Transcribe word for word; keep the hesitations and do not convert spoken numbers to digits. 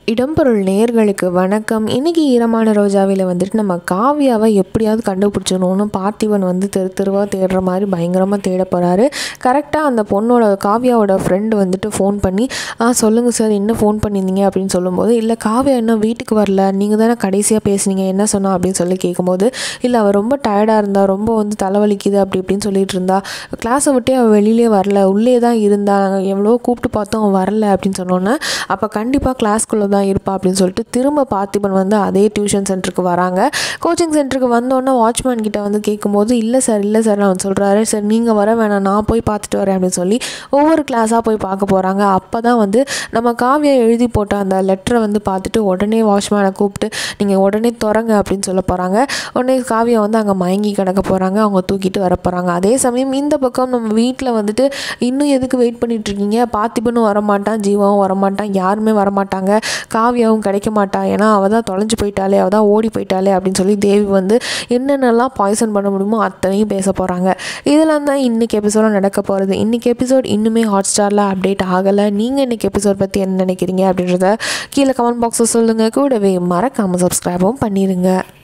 இடம்பொருள் நேயர்களுக்கு வணக்கம். இன்றைக்கி ஈரமான ரோஜாவில் வந்துட்டு நம்ம காவியாவை எப்படியாவது கண்டுபிடிச்சிடணும்னு பார்த்திபன் வந்து தெரு தெருவாக தேடுற மாதிரி பயங்கரமாக தேட போகிறாரு. கரெக்டாக அந்த பொண்ணோட காவியாவோட ஃப்ரெண்டு வந்துட்டு ஃபோன் பண்ணி ஆ சொல்லுங்கள் சார், என்ன ஃபோன் பண்ணியிருந்தீங்க அப்படின்னு சொல்லும்போது, இல்லை காவியா இன்னும் வீட்டுக்கு வரல, நீங்கள் தானே கடைசியாக பேசுனீங்க, என்ன சொன்னா அப்படின்னு சொல்லி கேட்கும்போது, இல்லை அவள் ரொம்ப டயர்டாக இருந்தா, ரொம்ப வந்து தலைவலிக்குது அப்படி இப்படின்னு சொல்லிட்டு இருந்தா, கிளாஸை விட்டே அவள் வெளியிலே வரல, உள்ளே தான் இருந்தா, நாங்கள் எவ்வளோ கூப்பிட்டு பார்த்தோம் அவன் வரல அப்படின்னு சொன்னோன்னே, அப்போ கண்டிப்பாக கிளாஸ்க்குள்ளே தான் இருப்பா அப்படின்னு சொல்லிட்டு திரும்ப பார்த்திபன் வந்து அதே டியூஷன் சென்டருக்கு வராங்க. கோச்சிங் சென்டருக்கு வந்தோன்னே வாட்ச்மேன் கிட்ட வந்து கேட்கும்போது, இல்லை சார் இல்லை சார் அவன் சொல்கிறாரு, சார் நீங்கள் வர வேணாம், நான் போய் பார்த்துட்டு வரேன் அப்படின்னு சொல்லி ஒவ்வொரு கிளாஸாக போய் பார்க்க போகிறாங்க. அப்போ தான் வந்து நம்ம காவியா எழுதி போட்ட அந்த லெட்டரை வந்து பார்த்துட்டு உடனே வாட்ச்மேனை கூப்பிட்டு நீங்கள் உடனே திறங்க அப்படின்னு சொல்ல போகிறாங்க. உடனே காவியா வந்து அங்கே மயங்கி கிடக்க போகிறாங்க, அவங்க தூக்கிட்டு வர போகிறாங்க. அதே சமயம் இந்த பக்கம் நம்ம வீட்டில் வந்துட்டு இன்னும் எதுக்கு வெயிட் பண்ணிட்டு இருக்கீங்க, பார்த்திபனும் வரமாட்டான், ஜீவாவும் வரமாட்டான், யாருமே வரமாட்டாங்க, காவியாவும் கிடைக்க மாட்டா, ஏன்னா அவள் தான் தொலைஞ்சு போயிட்டாலே, அவள் தான் ஓடி போயிட்டாலே அப்படின்னு சொல்லி தேவி வந்து என்னென்னலாம் பாய்சன் பண்ண முடியுமோ அத்தனையும் பேச போகிறாங்க. இதெல்லாம் தான் இன்றைக்கி எபிசோட நடக்க போகிறது. இன்றைக்கி எபிசோட் இன்னுமே ஹாட் ஸ்டாரில் அப்டேட் ஆகலை. நீங்கள் இன்றைக்கி எபிசோட் பற்றி என்ன நினைக்கிறீங்க அப்படின்றத கீழே கமெண்ட் பாக்ஸில் சொல்லுங்கள். கூடவே மறக்காமல் சப்ஸ்கிரைபும் பண்ணிடுங்க.